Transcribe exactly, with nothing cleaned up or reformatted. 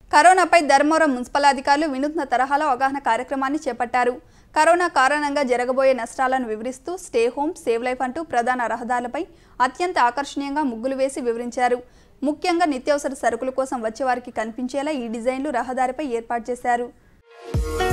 కరోనాపై ధర్మవరం మున్సిపల్ అధికారులు వినూత్న తరహాలో అవగాహన కార్యక్రమాన్ని చేపట్టారు. కరోనా కారణంగా జరగబోయే నష్టాలను వివరిస్తూ స్టే హోమ్ సేవ్ లైఫ్ అంటూ ప్రధాన రహదారులపై అత్యంత ఆకర్షణీయంగా ముగ్గులు వేసి వివరించారు. ముఖ్యంగా నిత్యావసర సరుకుల కోసం వచ్చే వారికి కనిపించేలా ఈ డిజైన్లు రహదారిపై ఏర్పాటు చేశారు.